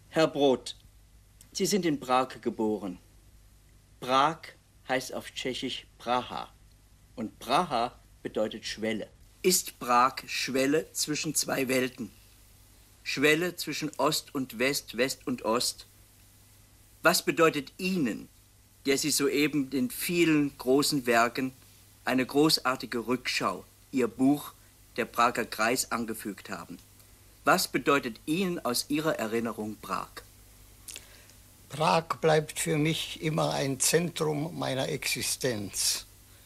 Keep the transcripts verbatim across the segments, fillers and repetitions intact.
Herr Brod, Sie sind in Prag geboren. Prag heißt auf Tschechisch Praha und Praha bedeutet Schwelle. Ist Prag Schwelle zwischen zwei Welten? Schwelle zwischen Ost und West, West und Ost? Was bedeutet Ihnen, der Sie soeben den vielen großen Werken eine großartige Rückschau, Ihr Buch Der Prager Kreis, angefügt haben? Was bedeutet Ihnen aus Ihrer Erinnerung Prag? Prag bleibt für mich immer ein Zentrum meiner Existenz.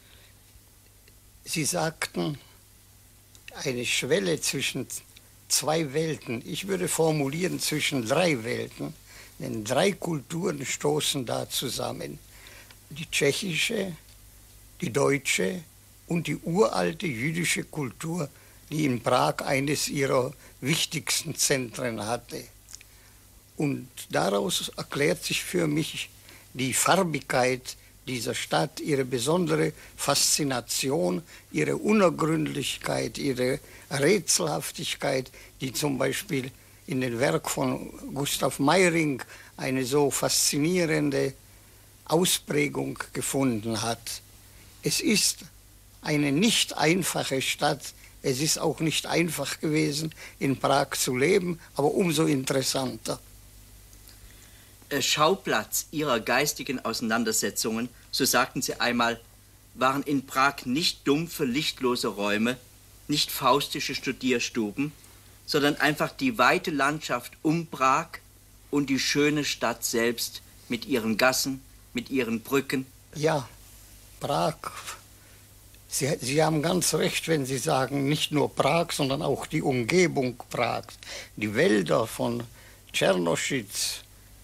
Sie sagten, eine Schwelle zwischen zwei Welten. Ich würde formulieren zwischen drei Welten, denn drei Kulturen stoßen da zusammen. Die tschechische, die deutsche und die uralte jüdische Kultur, die in Prag eines ihrer wichtigsten Zentren hatte. Und daraus erklärt sich für mich die Farbigkeit dieser Stadt, ihre besondere Faszination, ihre Unergründlichkeit, ihre Rätselhaftigkeit, die zum Beispiel in dem Werk von Gustav Meyring eine so faszinierende Ausprägung gefunden hat. Es ist eine nicht einfache Stadt, es ist auch nicht einfach gewesen, in Prag zu leben, aber umso interessanter. Schauplatz Ihrer geistigen Auseinandersetzungen, so sagten Sie einmal, waren in Prag nicht dumpfe, lichtlose Räume, nicht faustische Studierstuben, sondern einfach die weite Landschaft um Prag und die schöne Stadt selbst mit ihren Gassen, mit ihren Brücken. Ja, Prag. Sie, Sie haben ganz recht, wenn Sie sagen, nicht nur Prag, sondern auch die Umgebung Prags. Die Wälder von Czernoschitz,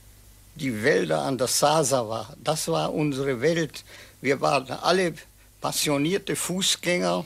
die Wälder an der Sázava, das war unsere Welt. Wir waren alle passionierte Fußgänger.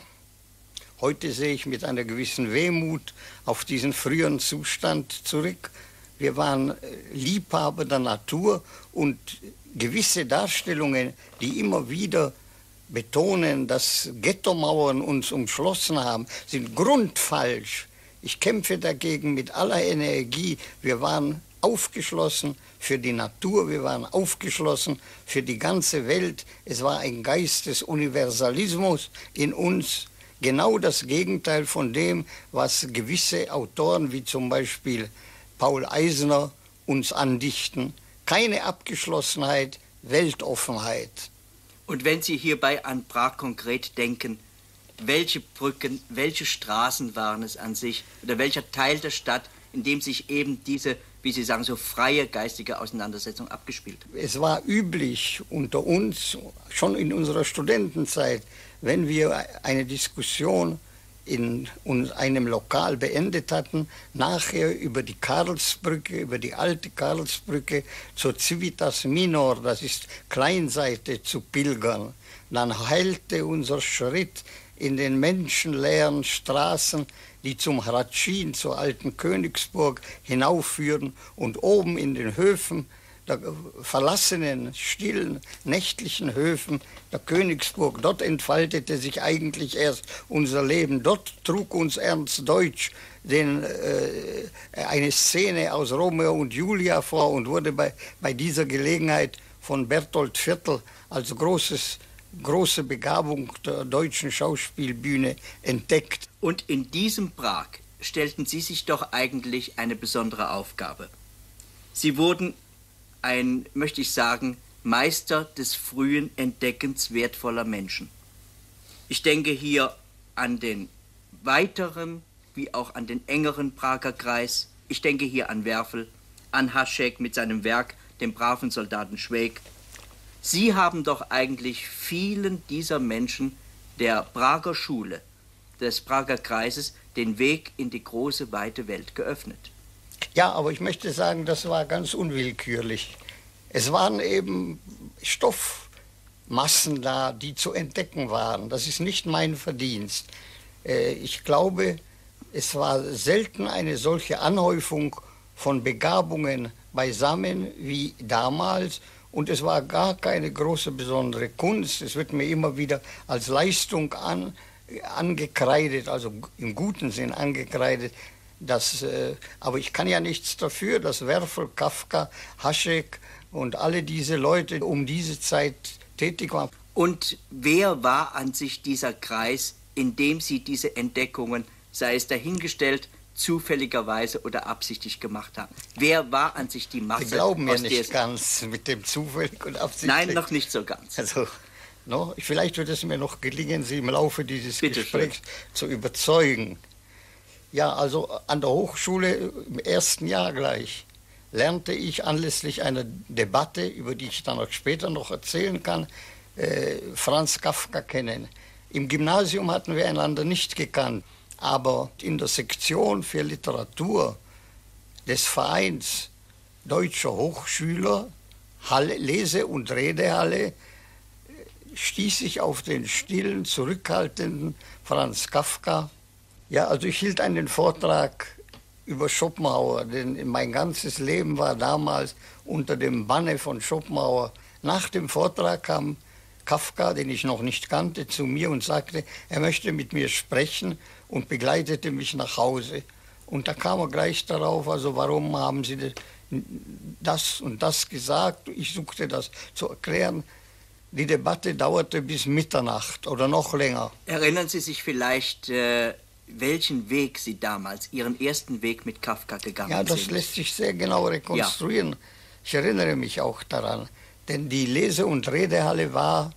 Heute sehe ich mit einer gewissen Wehmut auf diesen früheren Zustand zurück. Wir waren Liebhaber der Natur und gewisse Darstellungen, die immer wieder betonen, dass Ghettomauern uns umschlossen haben, sind grundfalsch. Ich kämpfe dagegen mit aller Energie. Wir waren aufgeschlossen für die Natur, wir waren aufgeschlossen für die ganze Welt. Es war ein Geist des Universalismus in uns, genau das Gegenteil von dem, was gewisse Autoren wie zum Beispiel Paul Eisner uns andichten. Keine Abgeschlossenheit, Weltoffenheit. Und wenn Sie hierbei an Prag konkret denken, welche Brücken, welche Straßen waren es an sich oder welcher Teil der Stadt, in dem sich eben diese, wie Sie sagen, so freie geistige Auseinandersetzung abgespielt hat? Es war üblich unter uns, schon in unserer Studentenzeit, wenn wir eine Diskussion in einem Lokal beendet hatten, nachher über die Karlsbrücke, über die alte Karlsbrücke zur Civitas Minor, das ist Kleinseite, zu pilgern. Dann heilte unser Schritt in den menschenleeren Straßen, die zum Hradschin, zur alten Königsburg, hinaufführen und oben in den Höfen, der verlassenen, stillen, nächtlichen Höfen der Königsburg, dort entfaltete sich eigentlich erst unser Leben. Dort trug uns Ernst Deutsch den, äh, eine Szene aus Romeo und Julia vor und wurde bei, bei dieser Gelegenheit von Bertolt Viertel als großes, große Begabung der deutschen Schauspielbühne entdeckt. Und in diesem Prag stellten Sie sich doch eigentlich eine besondere Aufgabe. Sie wurden ein, möchte ich sagen, Meister des frühen Entdeckens wertvoller Menschen. Ich denke hier an den weiteren wie auch an den engeren Prager Kreis. Ich denke hier an Werfel, an Hašek mit seinem Werk, dem braven Soldaten Švejk. Sie haben doch eigentlich vielen dieser Menschen der Prager Schule, des Prager Kreises, den Weg in die große, weite Welt geöffnet. Ja, aber ich möchte sagen, das war ganz unwillkürlich. Es waren eben Stoffmassen da, die zu entdecken waren. Das ist nicht mein Verdienst. Ich glaube, es war selten eine solche Anhäufung von Begabungen beisammen wie damals. Und es war gar keine große besondere Kunst. Es wird mir immer wieder als Leistung an, angekreidet, also im guten Sinn angekreidet, Das, äh, aber ich kann ja nichts dafür, dass Werfel, Kafka, Hašek und alle diese Leute um diese Zeit tätig waren. Und wer war an sich dieser Kreis, in dem Sie diese Entdeckungen, sei es dahingestellt, zufälligerweise oder absichtlich gemacht haben? Wer war an sich die Masse? Sie glauben ja aus der nicht Sie- ganz mit dem zufällig und absichtlich. Nein, noch nicht so ganz. Also, no, vielleicht wird es mir noch gelingen, Sie im Laufe dieses Bitte Gesprächs zu überzeugen. Ja, also an der Hochschule im ersten Jahr gleich lernte ich anlässlich einer Debatte, über die ich dann auch später noch erzählen kann, äh, Franz Kafka kennen. Im Gymnasium hatten wir einander nicht gekannt, aber in der Sektion für Literatur des Vereins Deutscher Hochschüler, Halle, Lese- und Redehalle, stieß ich auf den stillen, zurückhaltenden Franz Kafka. Ja, also ich hielt einen Vortrag über Schopenhauer, denn mein ganzes Leben war damals unter dem Banne von Schopenhauer. Nach dem Vortrag kam Kafka, den ich noch nicht kannte, zu mir und sagte, er möchte mit mir sprechen und begleitete mich nach Hause. Und da kam er gleich darauf, also warum haben Sie das und das gesagt? Ich suchte das zu erklären. Die Debatte dauerte bis Mitternacht oder noch länger. Erinnern Sie sich vielleicht, äh, welchen Weg Sie damals, Ihren ersten Weg mit Kafka gegangen Ja, das sind? lässt sich sehr genau rekonstruieren. Ja. Ich erinnere mich auch daran, denn die Lese- und Redehalle war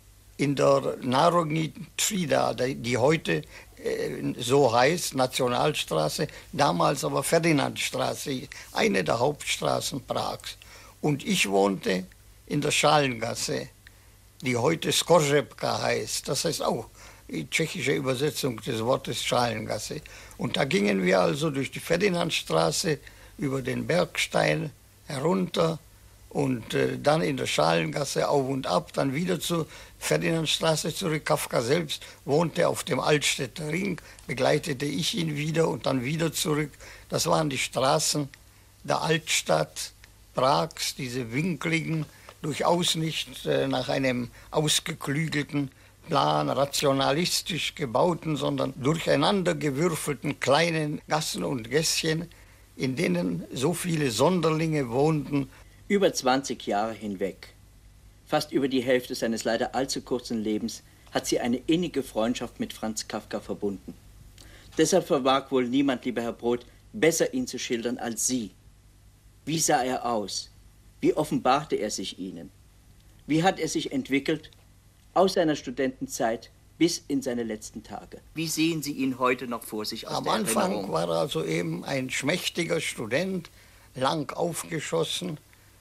in der Národní třída, die heute äh, so heißt, Nationalstraße, damals aber Ferdinandstraße, eine der Hauptstraßen Prags. Und ich wohnte in der Schalengasse, die heute Skorzepka heißt. Das heißt auch die tschechische Übersetzung des Wortes Schalengasse. Und da gingen wir also durch die Ferdinandstraße über den Bergstein herunter und äh, dann in der Schalengasse auf und ab, dann wieder zur Ferdinandstraße zurück. Kafka selbst wohnte auf dem Altstädter Ring, begleitete ich ihn wieder und dann wieder zurück. Das waren die Straßen der Altstadt Prags, diese winkligen, durchaus nicht äh, nach einem ausgeklügelten Plan, rationalistisch gebauten, sondern durcheinandergewürfelten kleinen Gassen und Gässchen, in denen so viele Sonderlinge wohnten. Über zwanzig Jahre hinweg, fast über die Hälfte seines leider allzu kurzen Lebens, hat sie eine innige Freundschaft mit Franz Kafka verbunden. Deshalb vermag wohl niemand, lieber Herr Brod, besser ihn zu schildern als Sie. Wie sah er aus? Wie offenbarte er sich Ihnen? Wie hat er sich entwickelt aus seiner Studentenzeit bis in seine letzten Tage? Wie sehen Sie ihn heute noch vor sich aus Am der Anfang Erinnerung? war er also eben ein schmächtiger Student, lang aufgeschossen,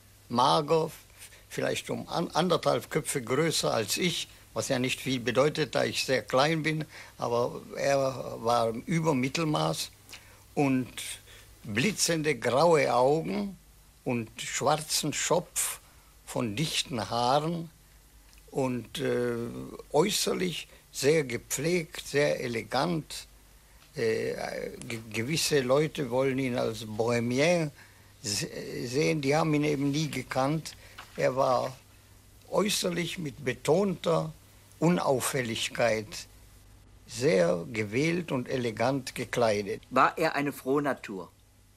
mager, vielleicht um anderthalb Köpfe größer als ich, was ja nicht viel bedeutet, da ich sehr klein bin, aber er war im Übermittelmaß und blitzende graue Augen und schwarzen Schopf von dichten Haaren und äh, äußerlich sehr gepflegt, sehr elegant. Äh, ge gewisse Leute wollen ihn als Bohemien sehen, die haben ihn eben nie gekannt. Er war äußerlich mit betonter Unauffälligkeit sehr gewählt und elegant gekleidet. War er eine Frohnatur?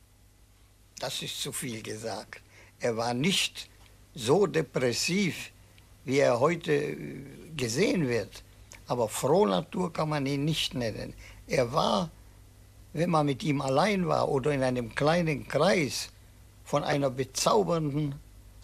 Das ist zu viel gesagt. Er war nicht so depressiv, wie er heute gesehen wird. Aber Frohnatur kann man ihn nicht nennen. Er war, wenn man mit ihm allein war oder in einem kleinen Kreis, von einer bezaubernden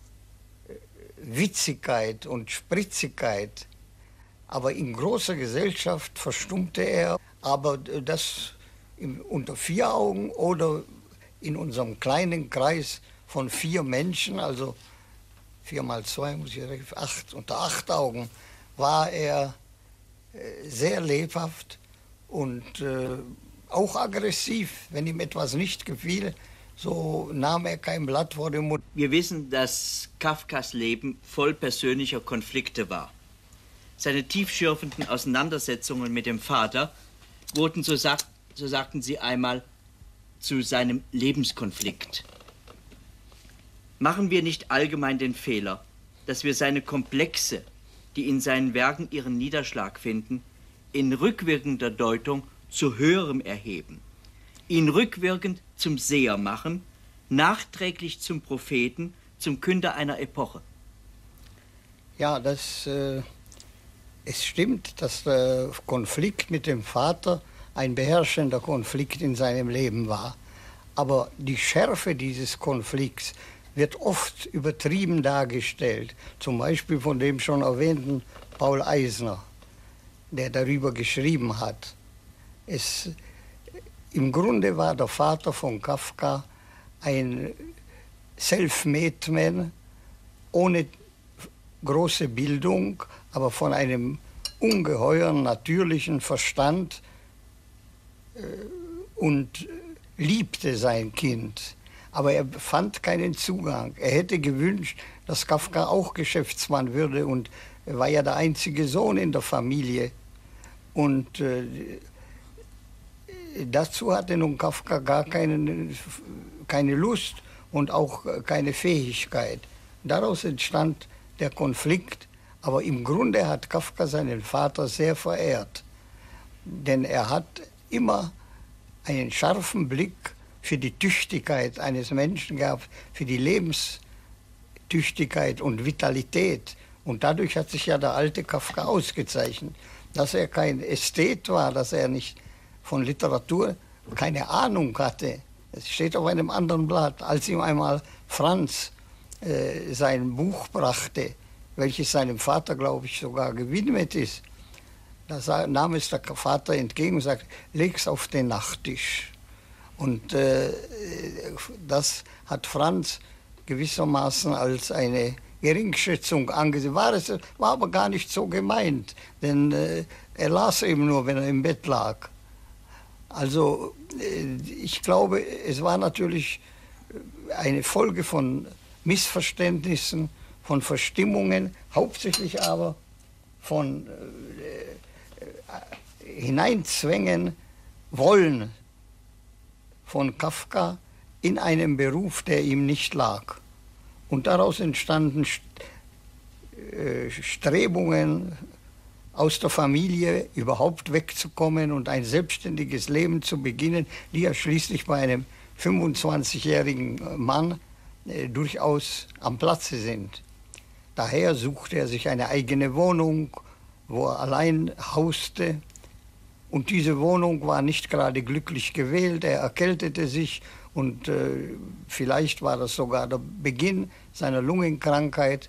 Witzigkeit und Spritzigkeit. Aber in großer Gesellschaft verstummte er. Aber das im, unter vier Augen oder in unserem kleinen Kreis von vier Menschen, also vier mal zwei, muss ich sagen, acht, unter acht Augen, war er äh, sehr lebhaft und äh, auch aggressiv. Wenn ihm etwas nicht gefiel, so nahm er kein Blatt vor den Mund. Wir wissen, dass Kafkas Leben voll persönlicher Konflikte war. Seine tiefschürfenden Auseinandersetzungen mit dem Vater wurden, so, sagt, so sagten sie einmal, zu seinem Lebenskonflikt. Machen wir nicht allgemein den Fehler, dass wir seine Komplexe, die in seinen Werken ihren Niederschlag finden, in rückwirkender Deutung zu höherem erheben. ihn rückwirkend zum Seher machen, nachträglich zum Propheten, zum Künder einer Epoche. Ja, das, äh, es stimmt, dass der Konflikt mit dem Vater ein beherrschender Konflikt in seinem Leben war. Aber die Schärfe dieses Konflikts wird oft übertrieben dargestellt. Zum Beispiel von dem schon erwähnten Paul Eisner, der darüber geschrieben hat. Es, im Grunde war der Vater von Kafka ein Self-made Man, ohne große Bildung, aber von einem ungeheuren natürlichen Verstand äh, und liebte sein Kind. Aber er fand keinen Zugang. Er hätte gewünscht, dass Kafka auch Geschäftsmann würde, und er war ja der einzige Sohn in der Familie. Und äh, dazu hatte nun Kafka gar keine, keine Lust und auch keine Fähigkeit. Daraus entstand der Konflikt, aber im Grunde hat Kafka seinen Vater sehr verehrt. Denn er hat immer einen scharfen Blick für die Tüchtigkeit eines Menschen gehabt, für die Lebenstüchtigkeit und Vitalität. Und dadurch hat sich ja der alte Kafka ausgezeichnet. Dass er kein Ästhet war, dass er nicht von Literatur keine Ahnung hatte. Es steht auf einem anderen Blatt, als ihm einmal Franz äh, sein Buch brachte, welches seinem Vater, glaube ich, sogar gewidmet ist. Da nahm es der Vater entgegen und sagte, leg's auf den Nachttisch. Und äh, das hat Franz gewissermaßen als eine Geringschätzung angesehen. War, es, war aber gar nicht so gemeint, denn äh, er las eben nur, wenn er im Bett lag. Also äh, ich glaube, es war natürlich eine Folge von Missverständnissen, von Verstimmungen, hauptsächlich aber von äh, äh, Hineinzwängen wollen von Kafka in einem Beruf, der ihm nicht lag. Und daraus entstanden Strebungen, aus der Familie überhaupt wegzukommen und ein selbstständiges Leben zu beginnen, die ja schließlich bei einem fünfundzwanzigjährigen Mann äh, durchaus am Platze sind. Daher suchte er sich eine eigene Wohnung, wo er allein hauste. Und diese Wohnung war nicht gerade glücklich gewählt. Er erkältete sich und äh, vielleicht war das sogar der Beginn seiner Lungenkrankheit.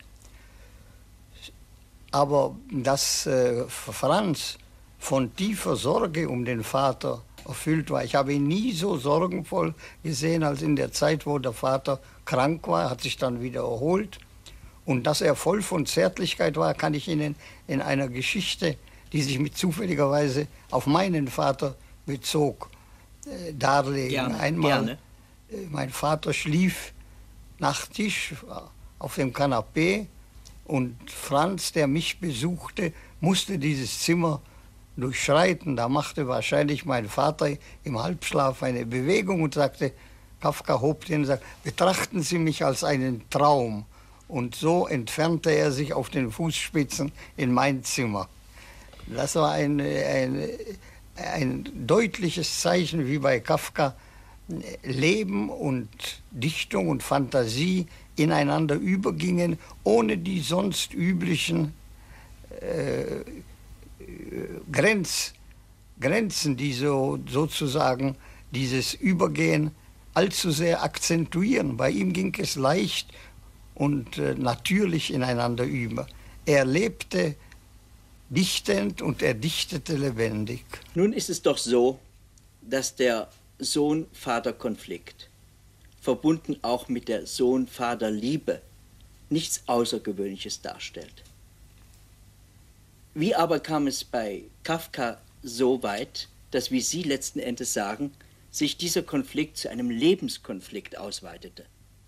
Aber dass äh, Franz von tiefer Sorge um den Vater erfüllt war. Ich habe ihn nie so sorgenvoll gesehen als in der Zeit, wo der Vater krank war, hat sich dann wieder erholt. Und dass er voll von Zärtlichkeit war, kann ich Ihnen in einer Geschichte, die sich mit zufälligerweise auf meinen Vater bezog, äh, darlegen. Gerne, Einmal, gerne. Äh, mein Vater schlief nach Tisch auf dem Kanapee und Franz, der mich besuchte, musste dieses Zimmer durchschreiten. Da machte wahrscheinlich mein Vater im Halbschlaf eine Bewegung und sagte, Kafka hob den und sagte, betrachten Sie mich als einen Traum. Und so entfernte er sich auf den Fußspitzen in mein Zimmer. Das war ein, ein, ein deutliches Zeichen, wie bei Kafka Leben und Dichtung und Fantasie ineinander übergingen, ohne die sonst üblichen äh, Grenz, Grenzen, die so, sozusagen dieses Übergehen allzu sehr akzentuieren. Bei ihm ging es leicht und äh, natürlich ineinander über. Er lebte dichtend und er dichtete lebendig. Nun ist es doch so, dass der Sohn-Vater-Konflikt, verbunden auch mit der Sohn-Vater-Liebe, nichts Außergewöhnliches darstellt. Wie aber kam es bei Kafka so weit, dass, wie Sie letzten Endes sagen, sich dieser Konflikt zu einem Lebenskonflikt ausweitete?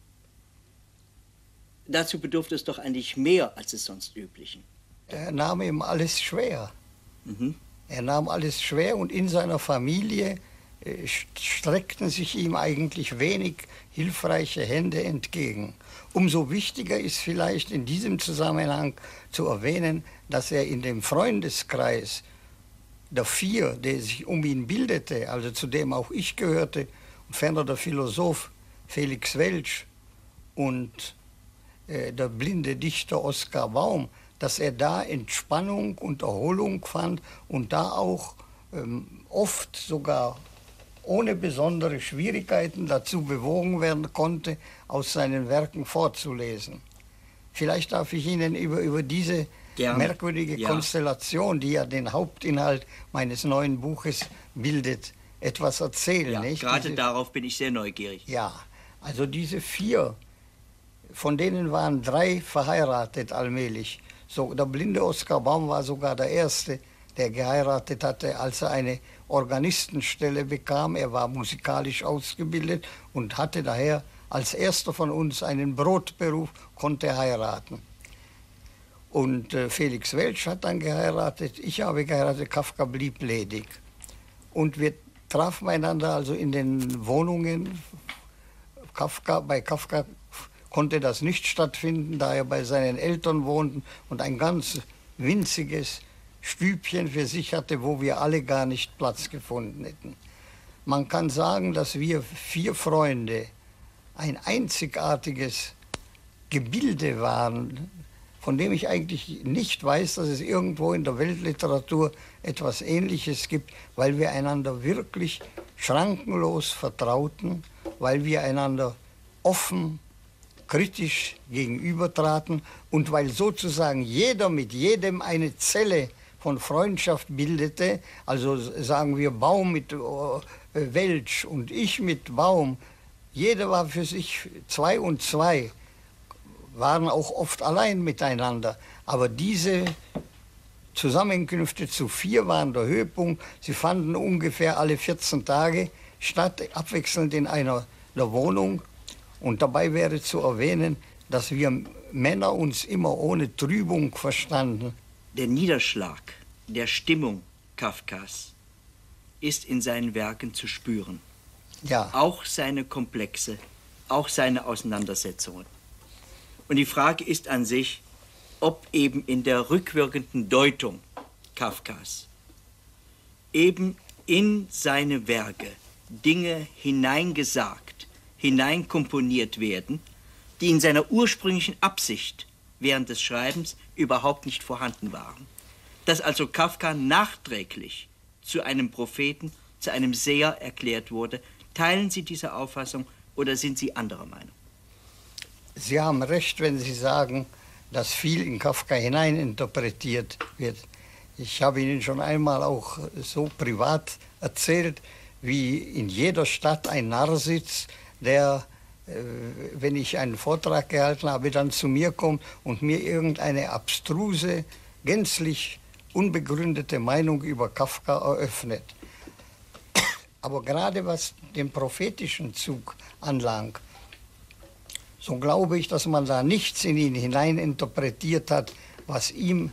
Dazu bedurfte es doch eigentlich mehr als des sonst Üblichen. Er nahm ihm alles schwer. Mhm. Er nahm alles schwer und in seiner Familie äh, streckten sich ihm eigentlich wenig hilfreiche Hände entgegen. Umso wichtiger ist vielleicht in diesem Zusammenhang zu erwähnen, dass er in dem Freundeskreis der Vier, der sich um ihn bildete, also zu dem auch ich gehörte, und ferner der Philosoph Felix Welsch und äh, der blinde Dichter Oskar Baum, dass er da Entspannung und Erholung fand und da auch ähm, oft sogar ohne besondere Schwierigkeiten dazu bewogen werden konnte, aus seinen Werken vorzulesen. Vielleicht darf ich Ihnen über, über diese Gerne. merkwürdige ja. Konstellation, die ja den Hauptinhalt meines neuen Buches bildet, etwas erzählen. Ja, nicht? Gerade diese, darauf bin ich sehr neugierig. Ja, also diese vier, von denen waren drei verheiratet allmählich. So, der blinde Oskar Baum war sogar der Erste, der geheiratet hatte, als er eine Organistenstelle bekam. Er war musikalisch ausgebildet und hatte daher als erster von uns einen Brotberuf, konnte heiraten. Und äh, Felix Welsch hat dann geheiratet, ich habe geheiratet, Kafka blieb ledig. Und wir trafen einander also in den Wohnungen. Kafka, bei Kafka konnte das nicht stattfinden, da er bei seinen Eltern wohnte und ein ganz winziges Stübchen für sich hatte, wo wir alle gar nicht Platz gefunden hätten. Man kann sagen, dass wir vier Freunde ein einzigartiges Gebilde waren, von dem ich eigentlich nicht weiß, dass es irgendwo in der Weltliteratur etwas Ähnliches gibt, weil wir einander wirklich schrankenlos vertrauten, weil wir einander offen, kritisch gegenübertraten und weil sozusagen jeder mit jedem eine Zelle von Freundschaft bildete, also sagen wir Baum mit äh, Welsch und ich mit Baum, jeder war für sich zwei und zwei, waren auch oft allein miteinander, aber diese Zusammenkünfte zu vier waren der Höhepunkt. Sie fanden ungefähr alle vierzehn Tage statt, abwechselnd in einer der Wohnung. Und dabei wäre zu erwähnen, dass wir Männer uns immer ohne Trübung verstanden. Der Niederschlag der Stimmung Kafkas ist in seinen Werken zu spüren. Ja. Auch seine Komplexe, auch seine Auseinandersetzungen. Und die Frage ist an sich, ob eben in der rückwirkenden Deutung Kafkas eben in seine Werke Dinge hineingesagt, hineinkomponiert werden, die in seiner ursprünglichen Absicht während des Schreibens überhaupt nicht vorhanden waren. Dass also Kafka nachträglich zu einem Propheten, zu einem Seher erklärt wurde. Teilen Sie diese Auffassung oder sind Sie anderer Meinung? Sie haben recht, wenn Sie sagen, dass viel in Kafka hineininterpretiert wird. Ich habe Ihnen schon einmal auch so privat erzählt, wie in jeder Stadt ein Narr sitzt, der, äh, wenn ich einen Vortrag gehalten habe, dann zu mir kommt und mir irgendeine abstruse, gänzlich unbegründete Meinung über Kafka eröffnet. Aber gerade was den prophetischen Zug anlangt, so glaube ich, dass man da nichts in ihn hineininterpretiert hat, was ihm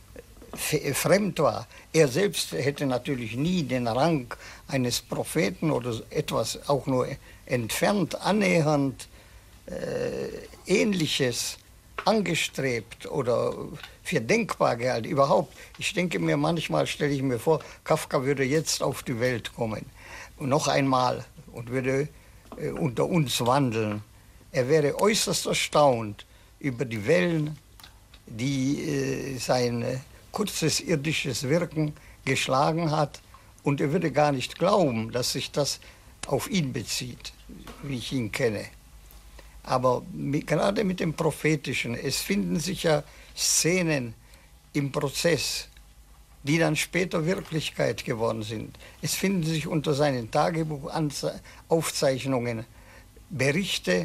fremd war. Er selbst hätte natürlich nie den Rang eines Propheten oder etwas auch nur entfernt, annähernd äh, Ähnliches angestrebt oder für denkbar gehalten. Überhaupt, ich denke mir manchmal, stelle ich mir vor, Kafka würde jetzt auf die Welt kommen. Und noch einmal und würde äh, unter uns wandeln. Er wäre äußerst erstaunt über die Wellen, die äh, sein äh, kurzes irdisches Wirken geschlagen hat. Und er würde gar nicht glauben, dass sich das auf ihn bezieht, wie ich ihn kenne. Aber mit, gerade mit dem Prophetischen, es finden sich ja Szenen im Prozess, die dann später Wirklichkeit geworden sind. Es finden sich unter seinen Tagebuchaufzeichnungen Berichte,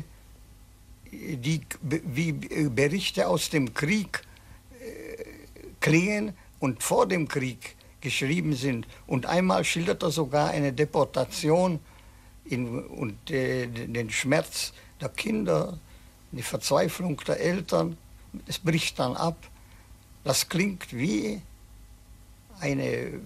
die wie Berichte aus dem Krieg äh, klingen und vor dem Krieg geschrieben sind. Und einmal schildert er sogar eine Deportation in, und äh, den Schmerz der Kinder, die Verzweiflung der Eltern. Es bricht dann ab. Das klingt wie eine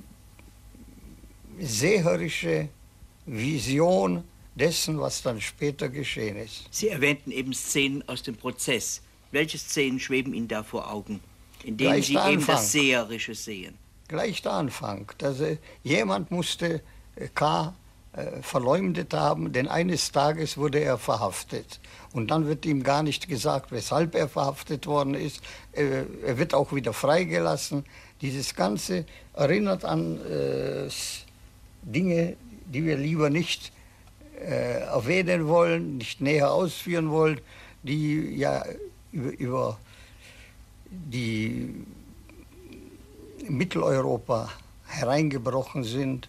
seherische Vision dessen, was dann später geschehen ist. Sie erwähnten eben Szenen aus dem Prozess. Welche Szenen schweben Ihnen da vor Augen, in denen Sie eben das Seherische sehen? gleich der Anfang. Dass, äh, jemand musste äh, K. Äh, verleumdet haben, denn eines Tages wurde er verhaftet. Und dann wird ihm gar nicht gesagt, weshalb er verhaftet worden ist. Äh, er wird auch wieder freigelassen. Dieses Ganze erinnert an äh, Dinge, die wir lieber nicht äh, erwähnen wollen, nicht näher ausführen wollen, die ja über, über die Mitteleuropa hereingebrochen sind.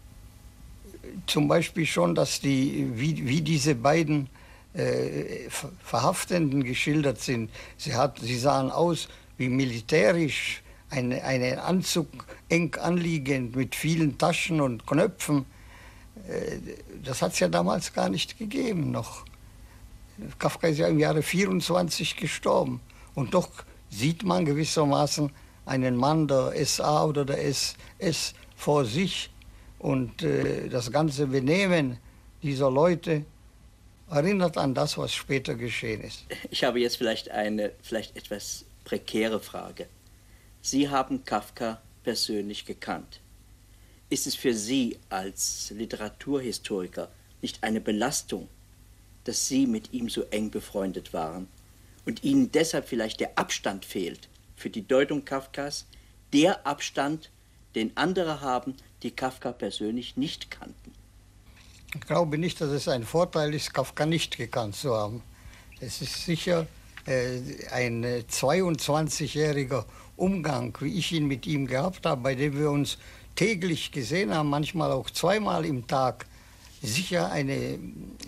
Zum Beispiel schon, dass die, wie, wie diese beiden äh, Verhaftenden geschildert sind. Sie, hat, sie sahen aus wie militärisch, eine, einen Anzug eng anliegend mit vielen Taschen und Knöpfen. Äh, das hat es ja damals gar nicht gegeben noch. Kafka ist ja im Jahre vierundzwanzig gestorben. Und doch sieht man gewissermaßen einen Mann der S A oder der S S vor sich. Und äh, das ganze Benehmen dieser Leute erinnert an das, was später geschehen ist. Ich habe jetzt vielleicht eine vielleicht etwas prekäre Frage. Sie haben Kafka persönlich gekannt. Ist es für Sie als Literaturhistoriker nicht eine Belastung, dass Sie mit ihm so eng befreundet waren und Ihnen deshalb vielleicht der Abstand fehlt für die Deutung Kafkas, der Abstand, den andere haben, die Kafka persönlich nicht kannten? Ich glaube nicht, dass es ein Vorteil ist, Kafka nicht gekannt zu haben. Es ist sicher äh, ein zweiundzwanzigjähriger Umgang, wie ich ihn mit ihm gehabt habe, bei dem wir uns täglich gesehen haben, manchmal auch zweimal im Tag, sicher eine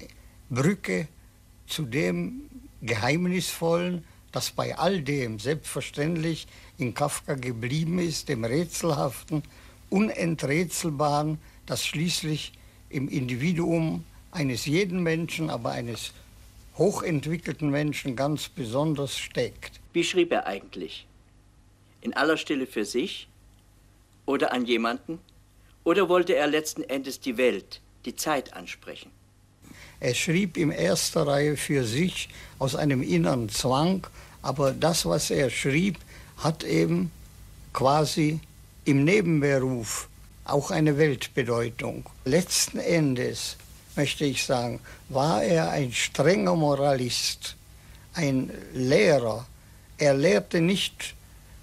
Brücke zu dem Geheimnisvollen, das bei all dem selbstverständlich in Kafka geblieben ist, dem Rätselhaften, Unenträtselbaren, das schließlich im Individuum eines jeden Menschen, aber eines hochentwickelten Menschen ganz besonders steckt. Wie schrieb er eigentlich? In aller Stille für sich oder an jemanden? Oder wollte er letzten Endes die Welt, die Zeit ansprechen? Er schrieb in erster Reihe für sich aus einem inneren Zwang, aber das, was er schrieb, hat eben quasi im Nebenberuf auch eine Weltbedeutung. Letzten Endes, möchte ich sagen, war er ein strenger Moralist, ein Lehrer. Er lehrte nicht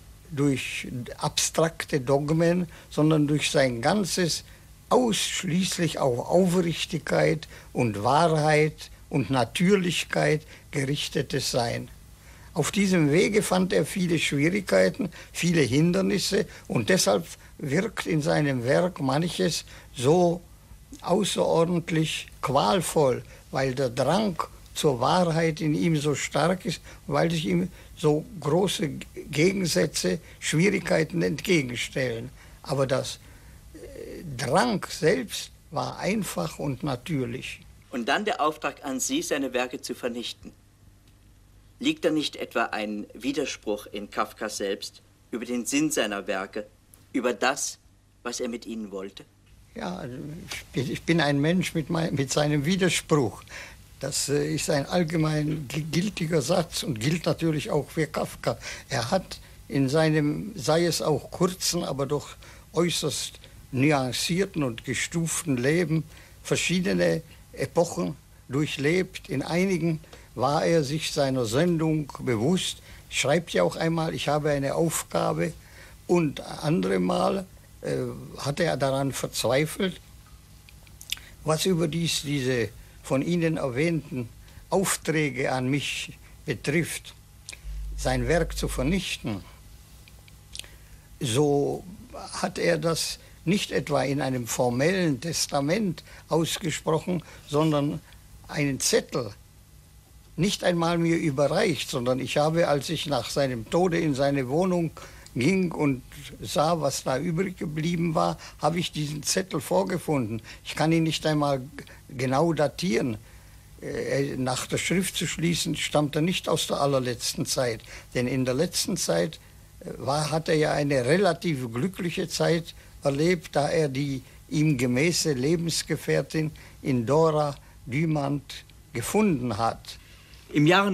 durch abstrakte Dogmen, sondern durch sein ganzes ausschließlich auf Aufrichtigkeit und Wahrheit und Natürlichkeit gerichtetes Sein. Auf diesem Wege fand er viele Schwierigkeiten, viele Hindernisse und deshalb wirkt in seinem Werk manches so außerordentlich qualvoll, weil der Drang zur Wahrheit in ihm so stark ist, weil sich ihm so große Gegensätze, Schwierigkeiten entgegenstellen. Aber das Drang selbst war einfach und natürlich. Und dann der Auftrag an Sie, seine Werke zu vernichten. Liegt da nicht etwa ein Widerspruch in Kafka selbst über den Sinn seiner Werke, über das, was er mit ihnen wollte? Ja, ich bin ein Mensch mit, mein, mit seinem Widerspruch. Das ist ein allgemein gültiger Satz und gilt natürlich auch für Kafka. Er hat in seinem, sei es auch kurzen, aber doch äußerst nuancierten und gestuften Leben verschiedene Epochen durchlebt. In einigen war er sich seiner Sendung bewusst, schreibt ja auch einmal, ich habe eine Aufgabe, und andere Mal äh, hat er daran verzweifelt, was überdies diese von Ihnen erwähnten Aufträge an mich betrifft, sein Werk zu vernichten. So hat er das nicht etwa in einem formellen Testament ausgesprochen, sondern einen Zettel nicht einmal mir überreicht, sondern ich habe, als ich nach seinem Tode in seine Wohnung ging und sah, was da übrig geblieben war, habe ich diesen Zettel vorgefunden. Ich kann ihn nicht einmal genau datieren. Nach der Schrift zu schließen, stammt er nicht aus der allerletzten Zeit. Denn in der letzten Zeit war, hat er ja eine relativ glückliche Zeit erlebt, da er die ihm gemäße Lebensgefährtin in Dora Dümand gefunden hat. Im Jahre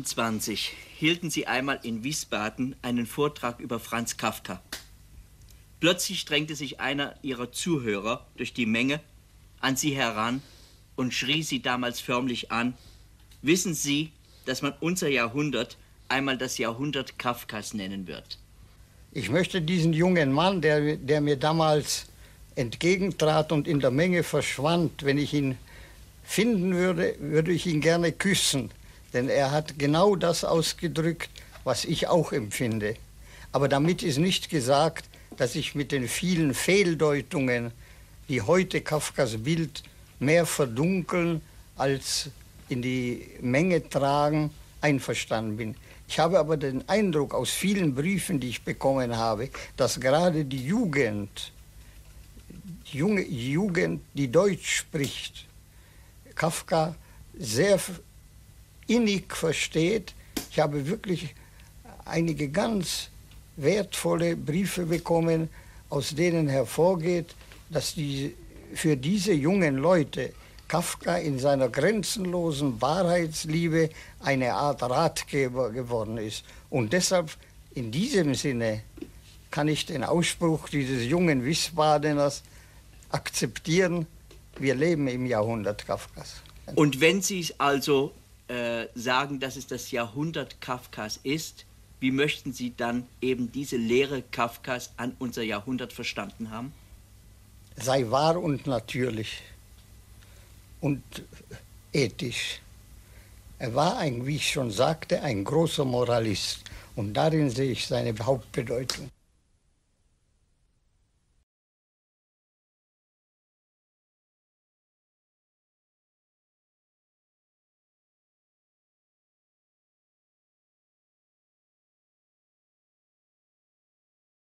neunzehnhundertsiebenundzwanzig hielten Sie einmal in Wiesbaden einen Vortrag über Franz Kafka. Plötzlich drängte sich einer ihrer Zuhörer durch die Menge an sie heran und schrie sie damals förmlich an: Wissen Sie, dass man unser Jahrhundert einmal das Jahrhundert Kafkas nennen wird? Ich möchte diesen jungen Mann, der, der mir damals entgegentrat und in der Menge verschwand, wenn ich ihn finden würde, würde ich ihn gerne küssen. Denn er hat genau das ausgedrückt, was ich auch empfinde. Aber damit ist nicht gesagt, dass ich mit den vielen Fehldeutungen, die heute Kafkas Bild mehr verdunkeln als in die Menge tragen, einverstanden bin. Ich habe aber den Eindruck aus vielen Briefen, die ich bekommen habe, dass gerade die Jugend, die junge Jugend, die Deutsch spricht, Kafka sehr innig versteht. Ich habe wirklich einige ganz wertvolle Briefe bekommen, aus denen hervorgeht, dass die, für diese jungen Leute Kafka in seiner grenzenlosen Wahrheitsliebe eine Art Ratgeber geworden ist. Und deshalb, in diesem Sinne, kann ich den Ausspruch dieses jungen Wiesbadeners akzeptieren: Wir leben im Jahrhundert Kafkas. Und wenn Sie also äh, sagen, dass es das Jahrhundert Kafkas ist, wie möchten Sie dann eben diese Lehre Kafkas an unser Jahrhundert verstanden haben? Sei wahr und natürlich und ethisch. Er war, ein, wie ich schon sagte, ein großer Moralist. Und darin sehe ich seine Hauptbedeutung.